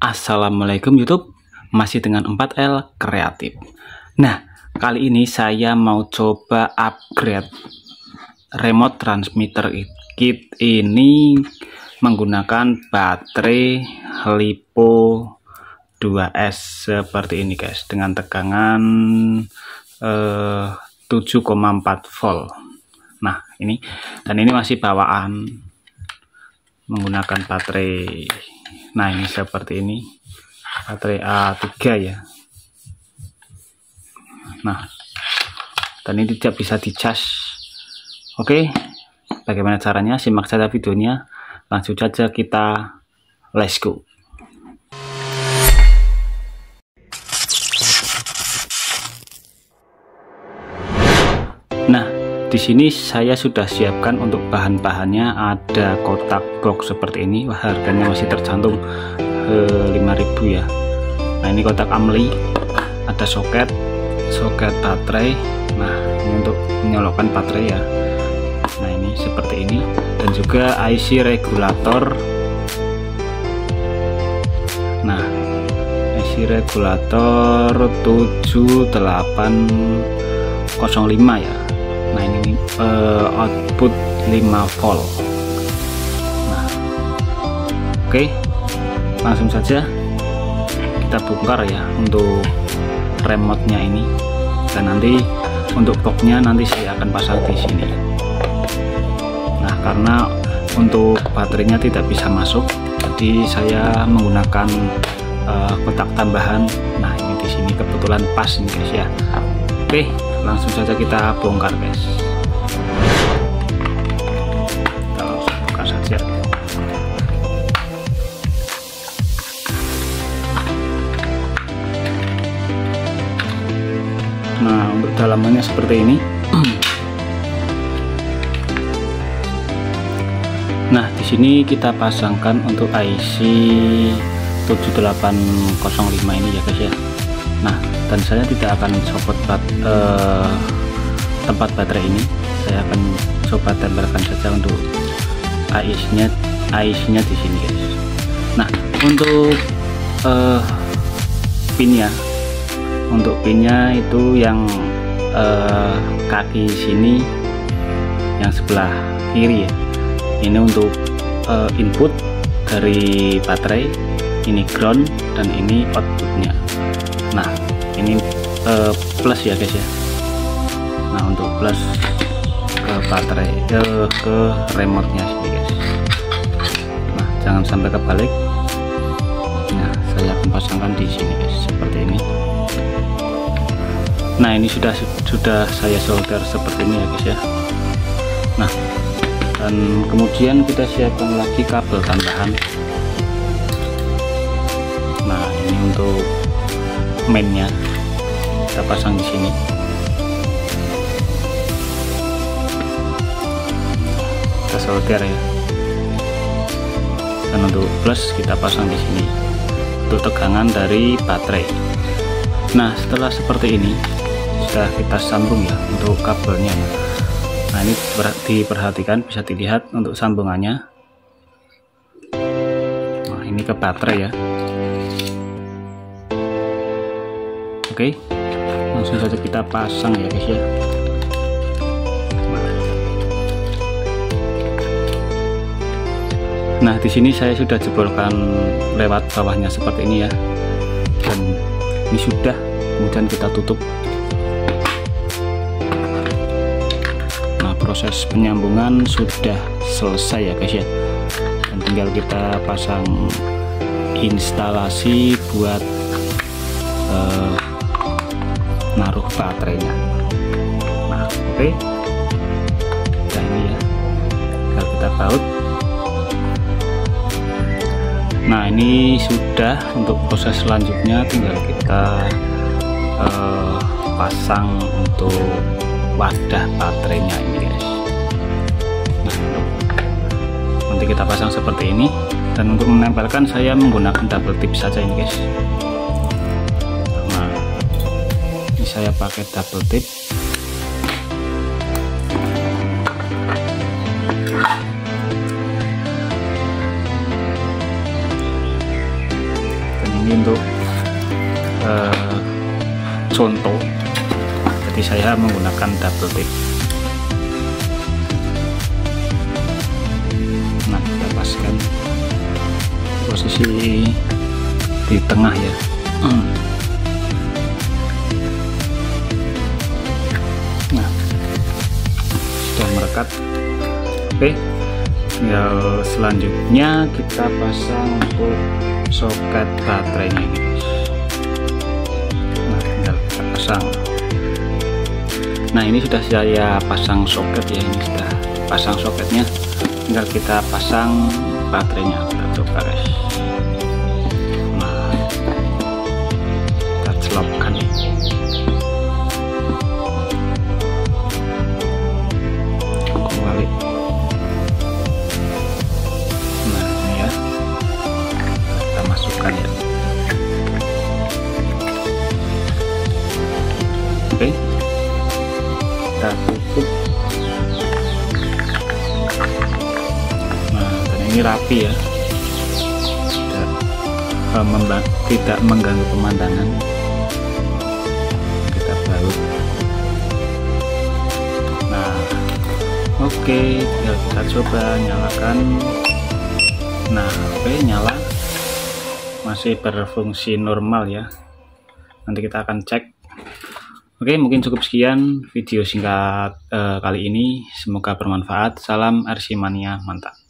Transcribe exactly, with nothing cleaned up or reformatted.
Assalamualaikum YouTube, masih dengan empat L Kreatif. Nah, kali ini saya mau coba upgrade remote transmitter kit ini menggunakan baterai LiPo dua S seperti ini guys, dengan tegangan eh, tujuh koma empat volt. Nah, ini dan ini masih bawaan menggunakan baterai. Nah, ini seperti ini, baterai A tiga ya. Nah, dan ini tidak bisa dicas. Oke, bagaimana caranya? Simak saja videonya. Langsung saja kita let's go. Nah, di sini saya sudah siapkan untuk bahan-bahannya, ada kotak box seperti ini. Wah, harganya masih tercantum eh, lima ribu ya. Nah, ini kotak amli, ada soket, soket baterai. Nah, ini untuk menyolokkan baterai ya. Nah, ini seperti ini, dan juga I C regulator. Nah, I C regulator tujuh delapan nol lima ya. Nah, ini uh, output lima volt. Nah, oke, okay. Langsung saja kita bongkar ya untuk remote-nya ini, dan nanti untuk box-nya nanti saya akan pasang di sini. Nah, karena untuk baterainya tidak bisa masuk, jadi saya menggunakan uh, kotak tambahan. Nah, ini di sini kebetulan pas nih guys ya. Oke, langsung saja kita bongkar guys. Kita langsung bongkar saja. Nah, untuk dalamannya seperti ini. Nah, di sini kita pasangkan untuk I C tujuh delapan nol lima ini ya guys ya. Nah, dan saya tidak akan copot bat, eh, tempat baterai ini. Saya akan coba tempelkan saja untuk I C-nya, I C-nya di sini guys. Nah, untuk eh, pinnya, untuk pinnya itu yang eh, kaki sini, yang sebelah kiri ya. Ini untuk eh, input dari baterai, ini ground, dan ini outputnya. Nah, ini uh, plus ya guys ya. Nah, untuk plus ke baterai uh, ke remote nya sini guys. Nah, jangan sampai kebalik. Nah, saya akan pasangkan di sini guys, seperti ini. Nah, ini sudah sudah saya solder seperti ini ya guys ya. Nah, dan kemudian kita siapkan lagi kabel tambahan. Nah, ini untuk mainnya kita pasang di sini. Kita solder ya. Dan untuk plus kita pasang di sini untuk tegangan dari baterai. Nah, setelah seperti ini sudah kita sambung ya untuk kabelnya. Nah, ini diperhatikan, bisa dilihat untuk sambungannya. Nah, ini ke baterai ya. Oke, langsung saja kita pasang ya guys ya. Nah, di sini saya sudah jebolkan lewat bawahnya seperti ini ya, dan ini sudah, kemudian kita tutup. Nah, proses penyambungan sudah selesai ya guys ya, dan tinggal kita pasang instalasi buat uh, naruh baterainya. Nah, oke, okay. Nah, ini ya, tinggal kita baut. Nah, ini sudah. Untuk proses selanjutnya tinggal kita uh, pasang untuk wadah baterainya ini guys. Nah, nanti kita pasang seperti ini, dan untuk menempelkan saya menggunakan double tip saja ini guys. Saya pakai double tip. ini untuk uh, contoh, jadi saya menggunakan double tip. Nah, kita paskan posisi di tengah ya. Nah, sudah merekat. Oke, tinggal selanjutnya kita pasang untuk soket baterainya ini. Nah, tinggal kita pasang. Nah, ini sudah saya pasang soket ya, ini sudah pasang soketnya, tinggal kita pasang baterainya. Kita coba guys. Nah, kita celupkan. Kembali. Nah, ini ya, kita masukkan ya. Oke, kita tutup. Nah, dan ini rapi ya, tidak, uh, tidak mengganggu pemandangan. Kita baut. Nah, oke, tinggal kita coba nyalakan. Nah, oke, nyala, masih berfungsi normal ya. Nanti kita akan cek. Oke, mungkin cukup sekian video singkat uh, kali ini. Semoga bermanfaat. Salam R C Mania, mantap.